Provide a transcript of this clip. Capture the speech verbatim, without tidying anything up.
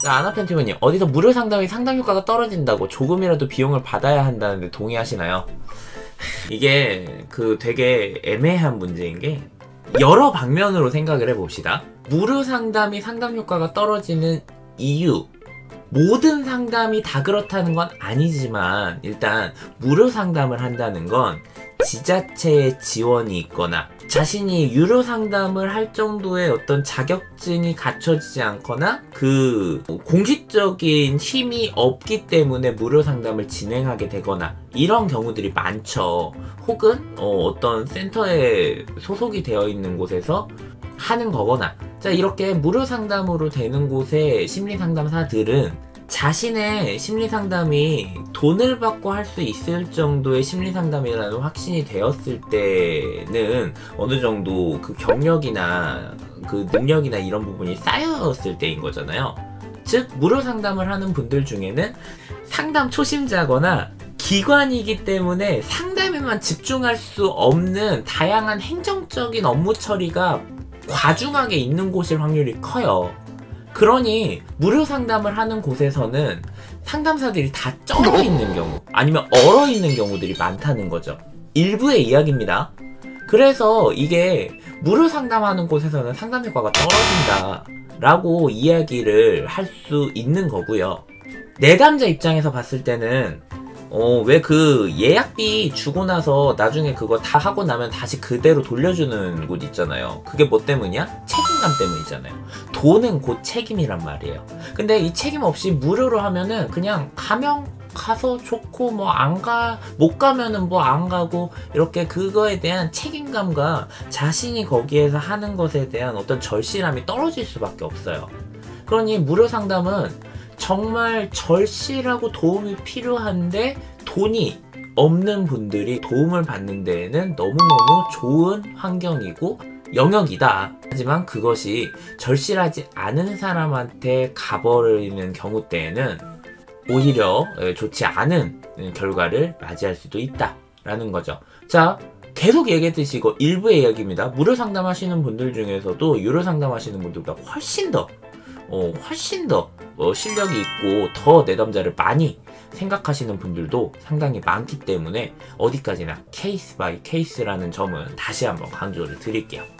자, 아나팬티머님, 어디서 무료 상담이 상담 효과가 떨어진다고 조금이라도 비용을 받아야 한다는데 동의하시나요? 이게 그 되게 애매한 문제인 게 여러 방면으로 생각을 해봅시다. 무료 상담이 상담 효과가 떨어지는 이유, 모든 상담이 다 그렇다는 건 아니지만 일단 무료 상담을 한다는 건 지자체의 지원이 있거나 자신이 유료 상담을 할 정도의 어떤 자격증이 갖춰지지 않거나 그 공식적인 힘이 없기 때문에 무료 상담을 진행하게 되거나 이런 경우들이 많죠. 혹은 어, 어떤 센터에 소속이 되어 있는 곳에서 하는 거거나, 자, 이렇게 무료 상담으로 되는 곳의 심리상담사들은 자신의 심리상담이 돈을 받고 할 수 있을 정도의 심리상담이라는 확신이 되었을 때는 어느 정도 그 경력이나 그 능력이나 이런 부분이 쌓였을 때인 거잖아요. 즉, 무료 상담을 하는 분들 중에는 상담 초심자거나 기관이기 때문에 상담에만 집중할 수 없는 다양한 행정적인 업무 처리가 과중하게 있는 곳일 확률이 커요. 그러니 무료 상담을 하는 곳에서는 상담사들이 다 쩔어 있는 경우 아니면 얼어 있는 경우들이 많다는 거죠. 일부의 이야기입니다. 그래서 이게 무료 상담하는 곳에서는 상담 효과가 떨어진다 라고 이야기를 할 수 있는 거고요. 내담자 입장에서 봤을 때는 어, 왜 그 예약비 주고 나서 나중에 그거 다 하고 나면 다시 그대로 돌려주는 곳 있잖아요. 그게 뭐 때문이야? 책임감 때문이잖아요. 돈은 곧 책임이란 말이에요. 근데 이 책임 없이 무료로 하면은 그냥 가면 가서 좋고 뭐 안 가, 못 가면은 뭐 안 가고 이렇게 그거에 대한 책임감과 자신이 거기에서 하는 것에 대한 어떤 절실함이 떨어질 수밖에 없어요. 그러니 무료 상담은 정말 절실하고 도움이 필요한데 돈이 없는 분들이 도움을 받는 데에는 너무너무 좋은 환경이고 영역이다. 하지만 그것이 절실하지 않은 사람한테 가버리는 경우 때에는 오히려 좋지 않은 결과를 맞이할 수도 있다라는 거죠. 자, 계속 얘기했듯이 이거 일부의 이야기입니다. 무료 상담하시는 분들 중에서도 유료 상담하시는 분들보다 훨씬 더 어, 훨씬 더 어, 실력이 있고 더 내담자를 많이 생각하시는 분들도 상당히 많기 때문에 어디까지나 케이스 바이 케이스라는 점은 다시 한번 강조를 드릴게요.